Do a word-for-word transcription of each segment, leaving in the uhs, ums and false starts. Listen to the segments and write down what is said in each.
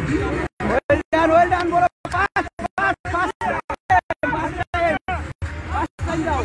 Well done, well done, bola. Pass, pass, pass. Pass time. Pass time down.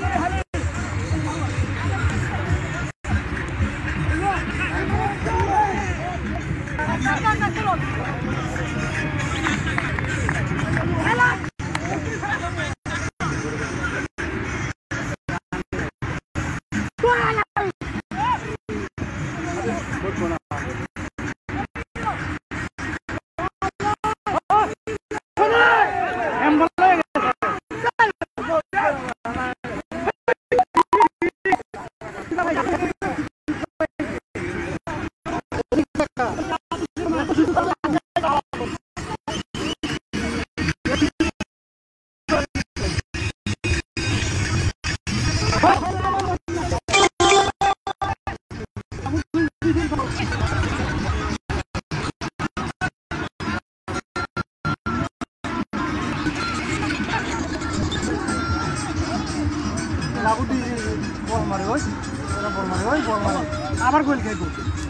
Lagu di bol mari hoy, bol mari hoy, bol mari. Abar goal খেলবো।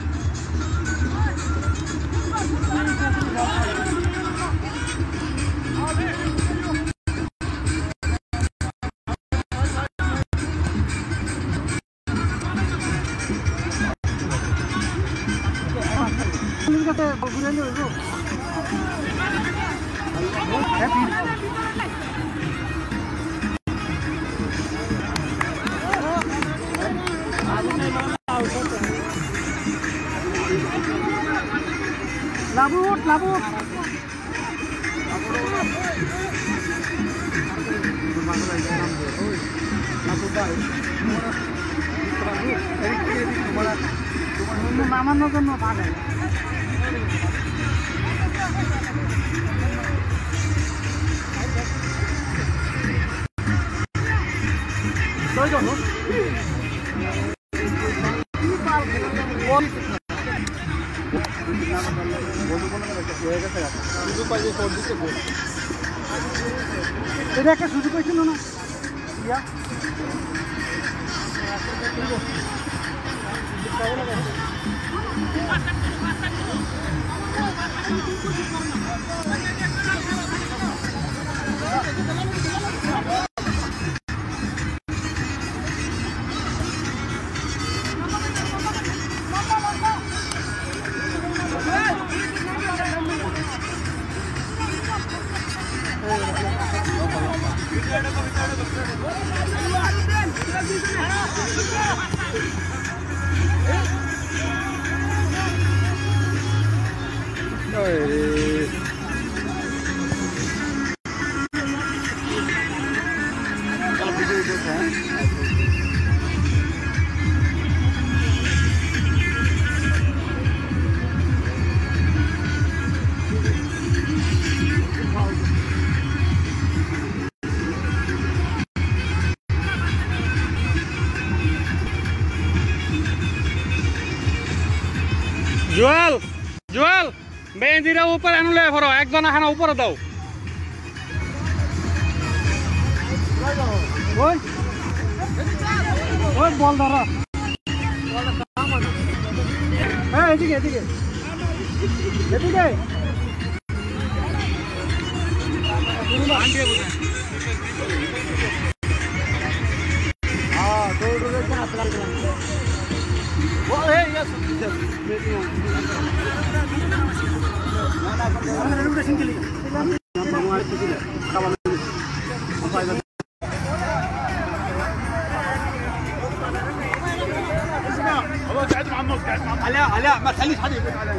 তুমি কত বল ঘুরে নিও গো। Happy Labut, labut. Mama no no pakai. Doi dong. এটা একটা সুযোগ পাইছিল না ইয়া Jual, jual, benzina ऊपर आनु ले फरो एक जना खाना ऊपर दाओ। ओए, ओए बॉल दारा। हाँ ऐसी के ऐसी के, ऐसी के। हाँ दो दो ले क्या अपना अपना। वो है ये علاء علاء ما تخليش حد يبقى عليا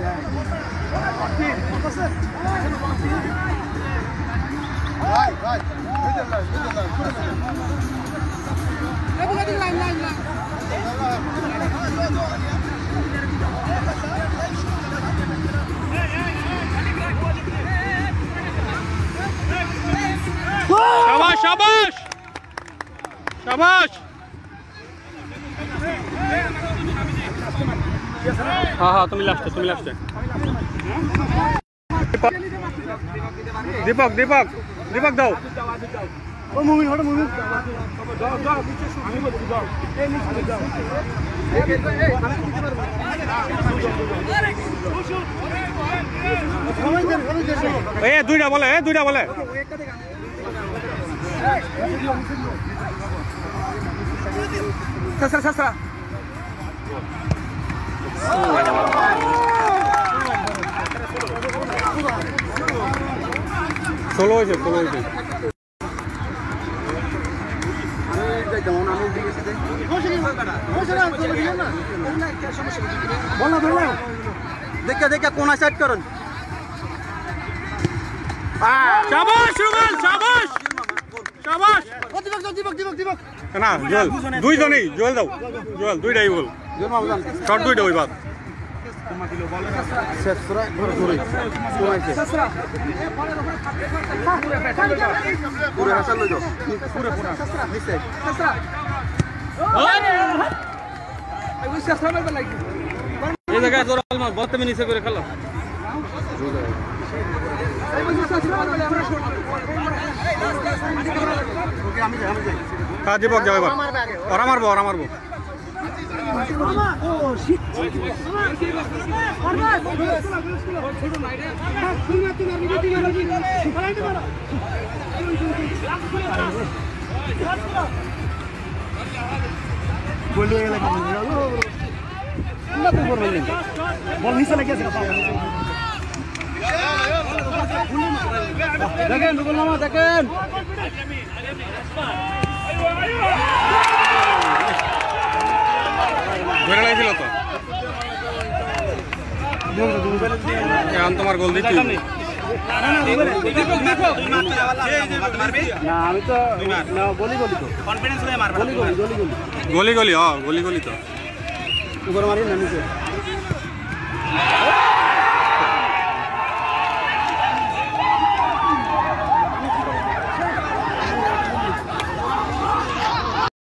هاي هاي بدل لا بدل لا ابو قاعد لاين لاين لاين शाबाश शाबाश शाबाश हाँ हाँ तुम लास्ट तुम लास्ट दीपक दीपक दीपक दाओ ओ मुमिन हटो मुमिन जाओ जाओ पीछे से আমি বলছি যাও এই নিচে যাও এই এই আমি দিতে পারবো এ দুইটা বলে এ দুইটা বলে সাসরা সাসরা ষোলো হয়েছে ষোলো হয়েছে দেখে দেখে কোন সাইড করুন শাবাশ রুবেল শাবাশ শাবাশ না জোয়েল দুইজনই জোয়েল দাও জোয়েল দুইটাই বল শর্ট দুইটা ওই বাদ এই জায়গায় জোর আলমা বর্তমানে নিচে করে খেলা হ্যাঁ দীপক যাও এবার ওরা মারবো ওরা মারবো বল নিচে লেগে আছে দেখেন রুবেল মামা দেখেন ধরে লাগছিল তো এখন তোমার গোল দিচ্ছি না আমি তো গলি গলি তো কনফিডেন্স হয়ে মারব গলি গলি গলি গলি গলি গলি হ গলি গলি তো উপরে মারি না নিচে